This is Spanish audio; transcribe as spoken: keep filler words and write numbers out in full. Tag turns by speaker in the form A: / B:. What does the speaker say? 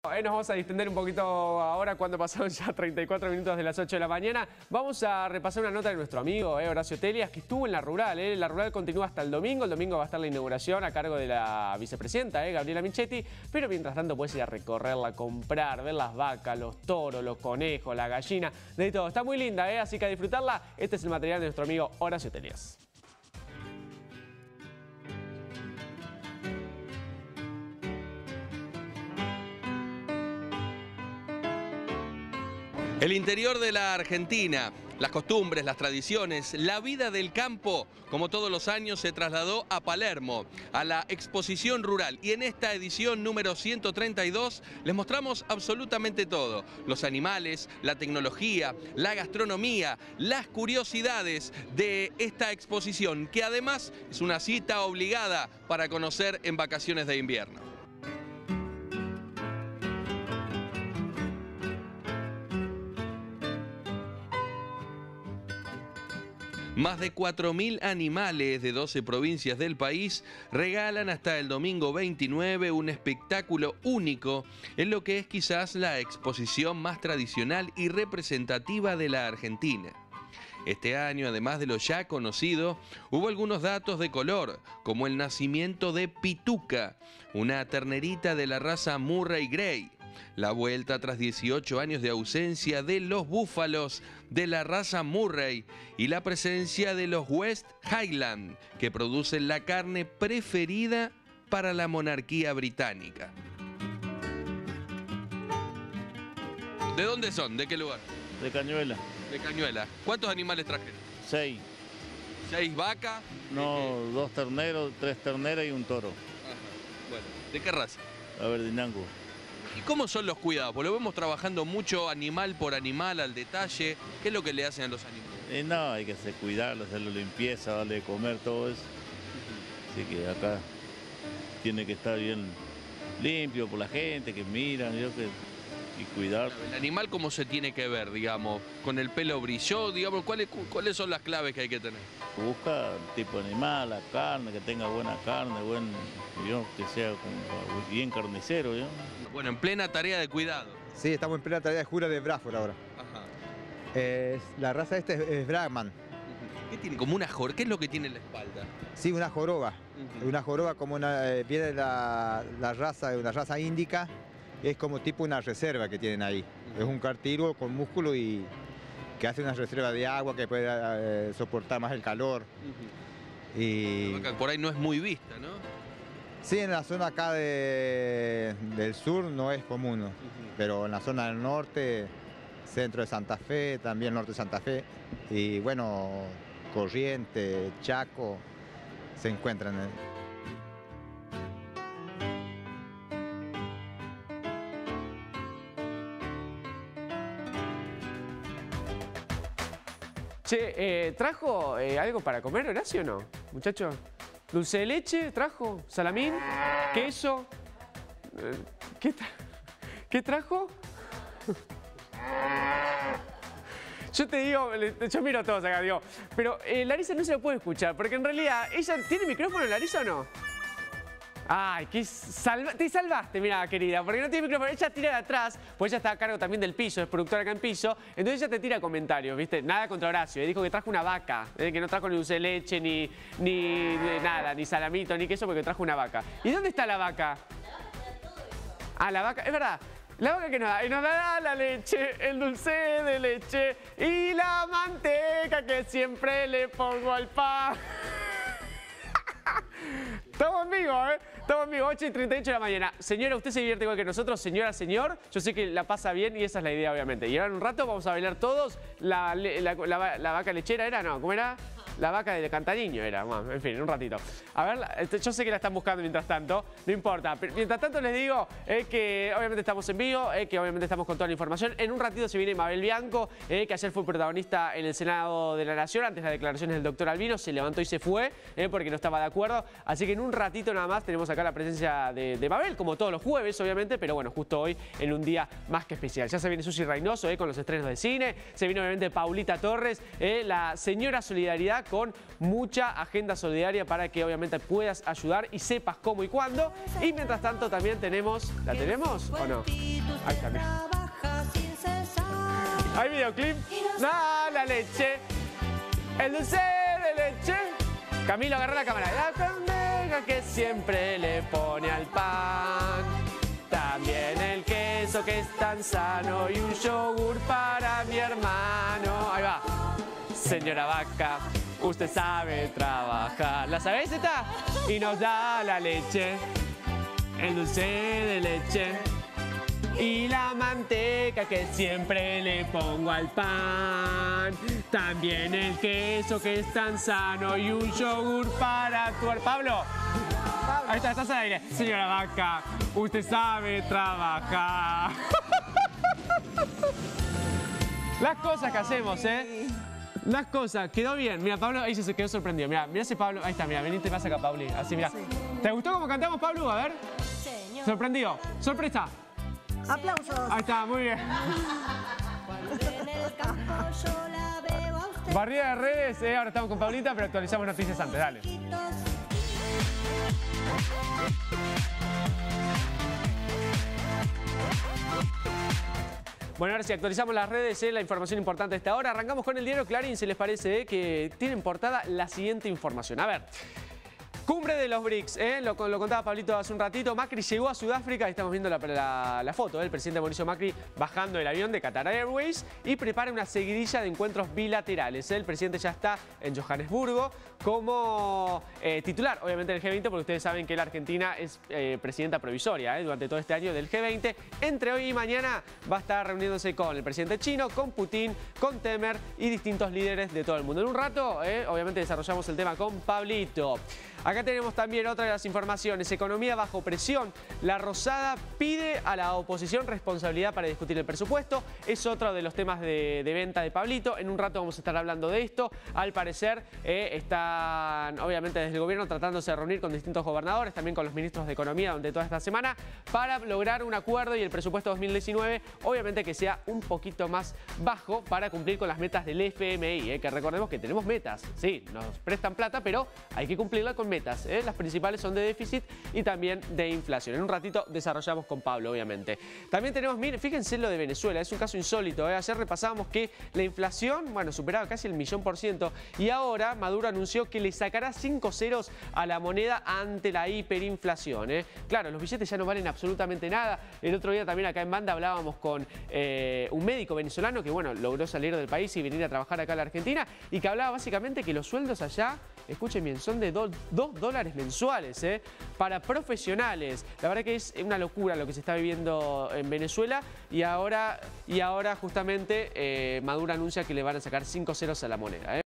A: Eh, nos vamos a distender un poquito ahora cuando pasaron ya treinta y cuatro minutos de las ocho de la mañana. Vamos a repasar una nota de nuestro amigo eh, Horacio Telias, que estuvo en la rural. Eh. La rural continúa hasta el domingo. El domingo va a estar la inauguración a cargo de la vicepresidenta, eh, Gabriela Michetti. Pero mientras tanto puedes ir a recorrerla, comprar, ver las vacas, los toros, los conejos, la gallina, de todo. Está muy linda, eh, así que a disfrutarla. Este es el material de nuestro amigo Horacio Telias.
B: El interior de la Argentina, las costumbres, las tradiciones, la vida del campo, como todos los años, se trasladó a Palermo, a la exposición rural. Y en esta edición número ciento treinta y dos les mostramos absolutamente todo. Los animales, la tecnología, la gastronomía, las curiosidades de esta exposición, que además es una cita obligada para conocer en vacaciones de invierno. Más de cuatro mil animales de doce provincias del país regalan hasta el domingo veintinueve un espectáculo único en lo que es quizás la exposición más tradicional y representativa de la Argentina. Este año, además de lo ya conocido, hubo algunos datos de color, como el nacimiento de Pituca, una ternerita de la raza Murray Grey, la vuelta tras dieciocho años de ausencia de los búfalos de la raza Murray y la presencia de los West Highland, que producen la carne preferida para la monarquía británica. ¿De dónde son? ¿De qué lugar?
C: De Cañuela.
B: De Cañuela. ¿Cuántos animales trajeron?
C: Seis.
B: ¿Seis vacas?
C: No, dos terneros, tres terneras y un toro.
B: Ajá. Bueno, ¿de qué raza?
C: A ver, Dinango.
B: ¿Y cómo son los cuidados? Porque lo vemos trabajando mucho animal por animal, al detalle. ¿Qué es lo que le hacen a los animales?
C: Eh, no, hay que hacer cuidarlo, hacerle limpieza, darle de comer, todo eso. Así que acá tiene que estar bien limpio por la gente, que miran, yo que, y cuidar.
B: ¿El animal cómo se tiene que ver, digamos? ¿Con el pelo brilló, digamos? ¿Cuáles, cuáles son las claves que hay que tener?
C: Busca el tipo de animal, la carne, que tenga buena carne, buen, yo, que sea como bien carnicero, yo.
B: Bueno, en plena tarea de cuidado.
D: Sí, estamos en plena tarea de jura de Bradford ahora.
B: Ajá.
D: Eh, la raza esta es, es Brahman.
B: ¿Qué tiene? Como una jor... ¿Qué es lo que tiene en la espalda?
D: Sí, una joroba.
B: Uh-huh.
D: Una joroba como una, eh, viene de la, la raza, de una raza índica. Es como tipo una reserva que tienen ahí. Uh-huh. Es un cartílago con músculo y que hace una reserva de agua que puede eh, soportar más el calor. Uh-huh. Y...
B: La vaca por ahí no es muy vista, ¿no?
D: Sí, en la zona acá de, del sur no es común, ¿no? Uh-huh. Pero en la zona del norte, centro de Santa Fe, también norte de Santa Fe, y bueno, Corrientes, Chaco, se encuentran. En...
A: Che, eh, ¿trajo eh, algo para comer, Horacio, o no, muchacho? ¿Dulce de leche trajo? ¿Salamín? ¿Queso? ¿Qué, tra ¿Qué trajo? Yo te digo, yo miro a todos acá, digo, pero eh, Larisa no se lo puede escuchar, porque en realidad, ¿ella tiene micrófono, Larisa, o no? Ay, que salva te salvaste, mira, querida, porque no tiene micrófono. Ella tira de atrás, pues ella está a cargo también del piso, es productora acá en piso. Entonces ella te tira comentarios, ¿viste? Nada contra Horacio. Eh, dijo que trajo una vaca, eh, que no trajo ni dulce de leche, ni, ni, ni nada, ni salamito, ni queso, porque trajo una vaca. ¿Y dónde está la vaca? Ah, la vaca, es verdad. La vaca que nos da, y nos da la leche, el dulce de leche y la manteca que siempre le pongo al pan. Estamos en vivo, ¿eh? Estamos en vivo, ocho y treinta y ocho de la mañana. Señora, usted se divierte igual que nosotros. Señora, señor, yo sé que la pasa bien y esa es la idea, obviamente. Y ahora en un rato vamos a bailar todos. La, la, la, la vaca lechera era, ¿no? ¿Cómo era? La vaca de Cantariño era, bueno, en fin, en un ratito. A ver, yo sé que la están buscando mientras tanto, no importa. Pero mientras tanto les digo eh, que obviamente estamos en vivo, eh, que obviamente estamos con toda la información. En un ratito se viene Mabel Bianco, eh, que ayer fue protagonista en el Senado de la Nación, antes de las declaraciones del doctor Albino, se levantó y se fue eh, porque no estaba de acuerdo. Así que en un ratito nada más tenemos acá la presencia de, de Mabel, como todos los jueves, obviamente, pero bueno, justo hoy en un día más que especial. Ya se viene Susi Reynoso eh, con los estrenos de cine, se viene obviamente Paulita Torres, eh, la señora Solidaridad, con mucha agenda solidaria para que obviamente puedas ayudar y sepas cómo y cuándo. Y mientras tanto también tenemos... ¿La tenemos o no? Ahí está, mira. ¿Hay videoclip? ¡Da la leche! ¡El dulce de leche! Camilo, agarra la cámara. La condeja que siempre le pone al pan. También el queso que es tan sano y un yogur para mi hermano. Ahí va. Señora Vaca, usted sabe trabajar. ¿La sabéis esta? Y nos da la leche, el dulce de leche y la manteca que siempre le pongo al pan. También el queso que es tan sano y un yogur para tu... Pablo, ahí está, estás al aire. Señora Vaca, usted sabe trabajar. Las cosas que hacemos, ¿eh? Las cosas, quedó bien. Mira, Pablo ahí se quedó sorprendido. Mira, mira ese Pablo, ahí está, mira, venite más acá, Pauli. Así, mira. ¿Te gustó cómo cantamos, Pablo? A ver.
E: Señor.
A: Sorprendido. Sorpresa.
E: Aplausos.
A: Ahí está, muy bien. Barrida de redes, eh, ahora estamos con Paulita, pero actualizamos noticias antes, dale. Bueno, ahora sí, actualizamos las redes, eh, la información importante de esta hora. Arrancamos con el diario Clarín, si les parece, eh, que tiene en portada la siguiente información. A ver. Cumbre de los BRICS, ¿eh? lo, lo contaba Pablito hace un ratito. Macri llegó a Sudáfrica, y estamos viendo la, la, la foto, ¿eh? El presidente Mauricio Macri bajando del avión de Qatar Airways y prepara una seguidilla de encuentros bilaterales, ¿eh? El presidente ya está en Johannesburgo como eh, titular, obviamente, del G veinte, porque ustedes saben que la Argentina es eh, presidenta provisoria, ¿eh? durante todo este año del G veinte. Entre hoy y mañana va a estar reuniéndose con el presidente chino, con Putin, con Temer y distintos líderes de todo el mundo. En un rato, ¿eh? obviamente, desarrollamos el tema con Pablito. Acá tenemos también otra de las informaciones. Economía bajo presión. La Rosada pide a la oposición responsabilidad para discutir el presupuesto. Es otro de los temas de, de venta de Pablito. En un rato vamos a estar hablando de esto. Al parecer eh, están, obviamente, desde el gobierno tratándose de reunir con distintos gobernadores, también con los ministros de Economía durante toda esta semana, para lograr un acuerdo y el presupuesto dos mil diecinueve, obviamente, que sea un poquito más bajo para cumplir con las metas del F M I. Eh, que recordemos que tenemos metas. Sí, nos prestan plata, pero hay que cumplirla con metas. Metas, ¿eh? Las principales son de déficit y también de inflación. En un ratito desarrollamos con Pablo, obviamente. También tenemos, miren, fíjense lo de Venezuela, es un caso insólito, ¿eh? Ayer repasábamos que la inflación, bueno, superaba casi el millón por ciento y ahora Maduro anunció que le sacará cinco ceros a la moneda ante la hiperinflación, ¿eh? Claro, los billetes ya no valen absolutamente nada. El otro día también acá en Banda hablábamos con eh, un médico venezolano que, bueno, logró salir del país y venir a trabajar acá a la Argentina y que hablaba básicamente que los sueldos allá, escuchen bien, son de dos dólares mensuales, ¿eh? Para profesionales. La verdad que es una locura lo que se está viviendo en Venezuela y ahora, y ahora justamente eh, Maduro anuncia que le van a sacar cinco ceros a la moneda, ¿eh?